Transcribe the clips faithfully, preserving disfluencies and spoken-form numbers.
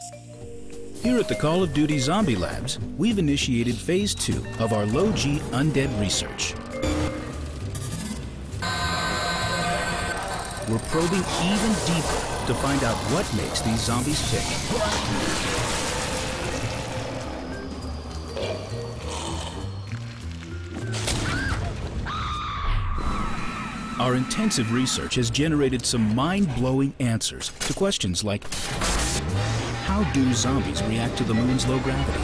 Here at the Call of Duty Zombie Labs, we've initiated Phase two of our low-G undead research. We're probing even deeper to find out what makes these zombies tick. Our intensive research has generated some mind-blowing answers to questions like, how do zombies react to the moon's low gravity?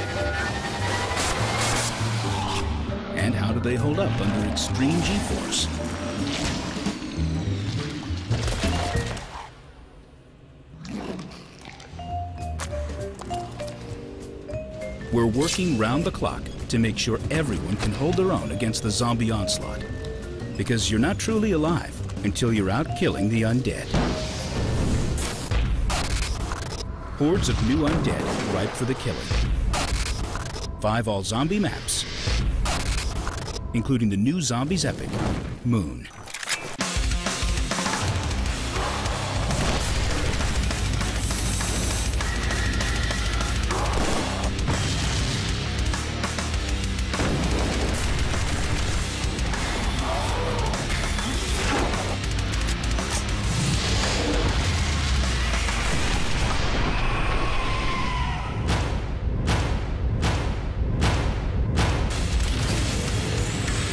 And how do they hold up under extreme G-force? We're working round the clock to make sure everyone can hold their own against the zombie onslaught. Because you're not truly alive until you're out killing the undead. Hordes of new undead ripe for the killing. Five all-zombie maps, including the new Zombies epic, Moon.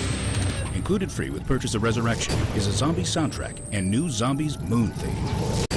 Included free with purchase of Rezurrection is a zombie soundtrack and new Zombies Moon theme.